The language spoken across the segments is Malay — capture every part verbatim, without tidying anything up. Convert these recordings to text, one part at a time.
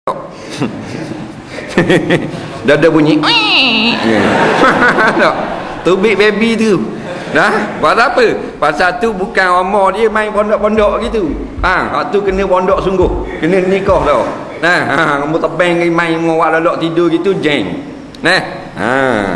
Dah ada bunyi tubik baby tu dah. Pasal apa? Pasal tu bukan omor dia main pondok-pondok gitu. Ha, hak tu kena pondok sungguh, kena nikah tau. Nah, ha, kamu tebang main ngawak lelok tidur gitu jeng. Nah, ha.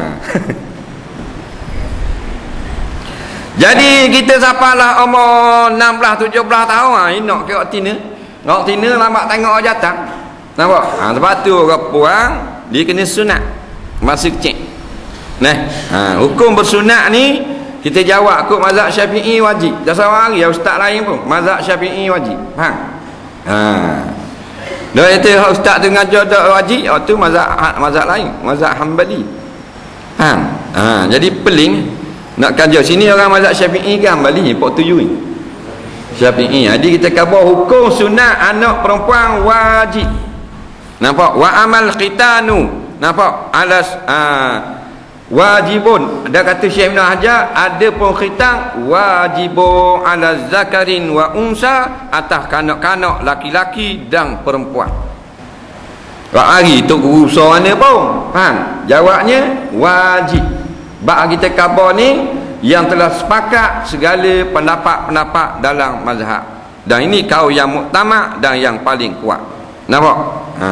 Jadi kita sapalah umur enam belas tujuh belas tahun ah, nak ke tina. Ngok tina lambat tengok jatah. Nampak? Ha, sebab tu orang puang dia kena sunat masa kecil. Nah, ha, hukum bersunat ni kita jawab ikut mazhab Syafi'i wajib. Dah seorang hari ustaz lain pun mazhab Syafi'i wajib. Faham? Ha. Dah itu ustaz tu ngajar dak wajib, oh tu mazhab mazhab lain, mazhab Hambali. Faham? Ha, jadi peling nak kajar sini orang mazhab Syafi'i ke Hambali, pok tuju ni. Syafi'i. Jadi kita khabar hukum sunat anak perempuan wajib. Nampak? Wa amal khitanu. Nampak? Alas ah, wajibun. Ada kata Syekh Ibn Hajar, ada pun khitan wajibun ala zakarin wa unsa, atas kanak-kanak laki-laki dan perempuan. Kak hari tu guru mana pun. Faham? Jawabnya wajib. Bak kita khabar ni yang telah sepakat segala pendapat-pendapat dalam mazhab. Dan ini kau yang muktamad dan yang paling kuat. Nampak? Ha.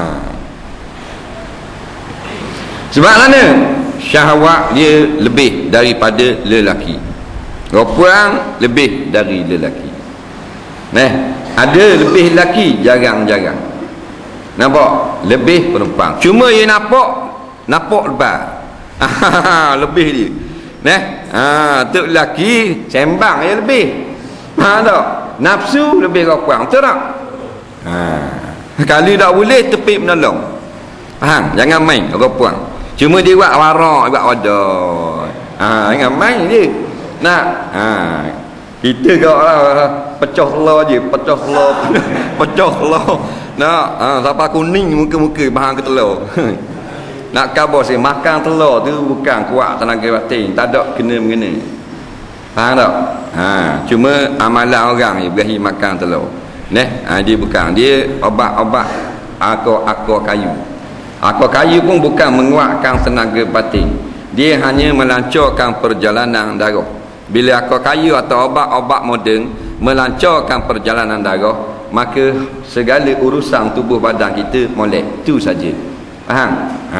Sebab mana? Syahwat dia lebih daripada lelaki. Perempuan lebih dari lelaki. Nah, ada lebih lelaki jarang-jarang. Nampak? Lebih perempuan. Cuma dia nampak nampak lebar. Lebih dia. Nah, ha, tu lelaki sembang dia lebih. Ha tak? Nafsu lebih perempuan. Betul tak? Ha. Kalau tak boleh tepi menolong. Faham? Jangan main orang puang. Cuma dia buat warak, buat wadah. Ha, jangan main dia. Nak, ha. Kita kau lah pecah telur je, pecah telur, pecah telur. Nak, ha, siapa kuning muka-muka bahan ke telur. Nak khabar saya makan telur tu bukan kuat tenaga batin, tak ada kena-mengena. Faham tak? Ha, cuma amalan orang ni berakhir makan telur. Nah, ha, dia bukan, dia obat-obat akar-akar kayu. Akar kayu pun bukan menguatkan tenaga batin. Dia hanya melancarkan perjalanan darah. Bila akar kayu atau obat-obat moden melancarkan perjalanan darah, maka segala urusan tubuh badan kita molek. Itu saja. Faham? Ha.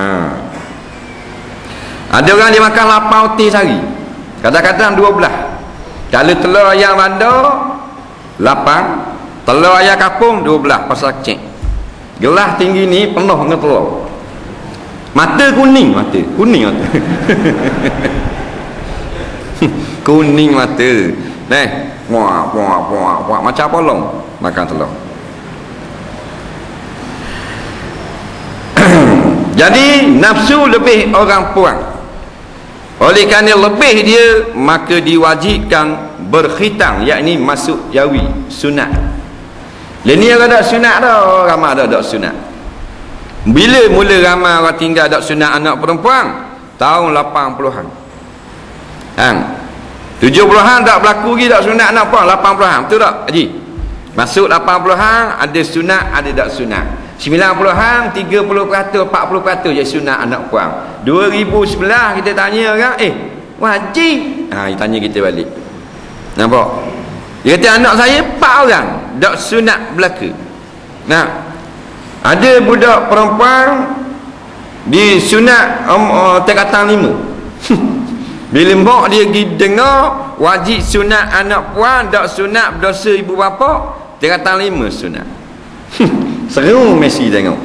Ada orang dia makan lapan roti sehari. Kadang-kadang dua belas. Kalau telur ayam bandar lapan, telur ayam kapung dua belas pasal kecil. Gelas tinggi ni penuh dengan telur. Mata kuning, mata kuning mata. Kuning mata. Nah, puak puak puak puak macam polong makan telur. Jadi nafsu lebih orang puang. Oleh kerana lebih dia, maka diwajibkan berkhitang, yakni masuk jawi sunat. Lini yang ada sunat dah, ramai ada ada sunat. Bila mula ramai orang tinggal ada sunat anak perempuan? Tahun lapan puluhan. Hang. tujuh puluhan tak berlaku lagi tak sunat anak perempuan, lapan puluhan. Betul tak, Haji? Masuk lapan puluhan ada sunat, ada tak sunat. sembilan puluhan tiga puluh peratus, empat puluh peratus je sunat anak perempuan. dua ribu sebelas kita tanya orang, eh, wajib. Ha, dia tanya kita balik. Nampak? Dia kata anak saya empat orang dak sunat belaka. Nah, ada budak perempuan di sunat um, uh, tingkatan lima. Bila mak dia pergi dengar wajib sunat anak puan, dak sunat berdosa ibu bapa, tingkatan lima sunat. Seru Messi tengok.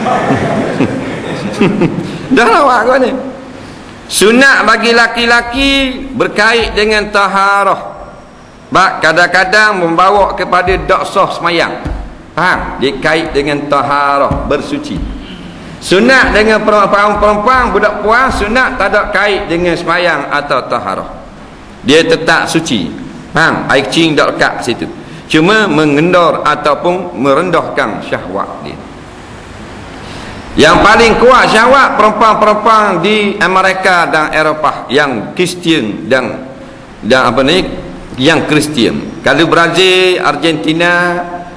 Dah lawak kau ni. Sunat bagi laki-laki berkait dengan taharah. Bak kadang-kadang membawa kepada dak sah semayang. Faham? Dia kait dengan taharah, bersuci. Sunat dengan perempuan-perempuan budak puan, sunat tak ada kait dengan semayang atau taharah. Dia tetap suci. Faham? Air kencing dak lekat situ. Cuma mengendor ataupun merendahkan syahwat dia. Yang paling kuat syahwat perempuan-perempuan di Amerika dan Eropah yang Kristian dan dan apa ni, yang Kristian. Kalau Brazil, Argentina,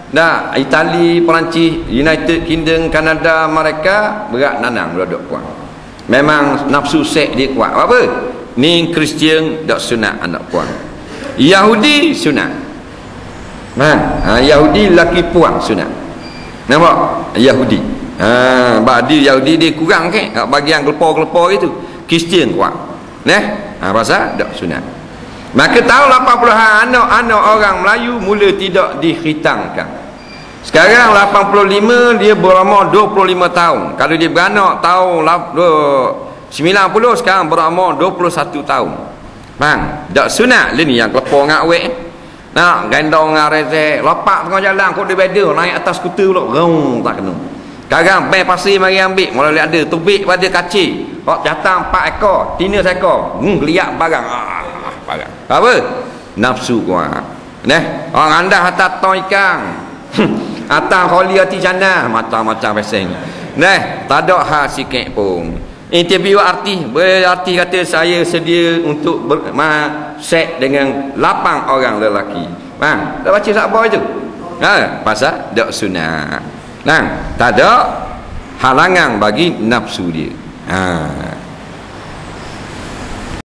Dah, Itali, Perancis, United Kingdom, Kanada, mereka berat nanang duduk puan. Memang nafsu seks dia kuat. Apa? Ni Kristian dak sunat anak puan. Yahudi sunat. Nah, ha, Yahudi laki puan sunat. Nampak? Yahudi. Ha, badi Yahudi dia kurang ke? Bagian kelepar-kelepar itu. Kristian kuat. Neh, ha, pasal dak sunat. Maka tahun lapan puluh anak-anak orang Melayu mula tidak dikhitankan. Sekarang lapan puluh lima dia berumur dua puluh lima tahun. Kalau dia beranak tahun sembilan puluh, sekarang berumur dua puluh satu tahun. Bang, dak sunat le ni yang kelepar ngak wek. Nak gendong ngak rezek, lopak tengah jalan kok dia beda naik atas skuter pula. Rung tak kena. Sekarang bai pasir mari ambil, mulai ada tubik pada kacil. Hok jatang empat ekor, tina seekor. Hmm, geliat barang. Ah, barang. Apa? Nafsu kuat. Neh, orang anda hantar tong ikan. Atang kholi hati jannah, macam-macam peseng. Neh, tak ada hal sikit pun. Interview artis, berarti kata saya sedia untuk ber, ma, seks dengan lapan orang lelaki. Bang, dah baca sabar itu? Ha, pasal dak sunat. Nah, tak ada halangan bagi nafsu dia. Ha.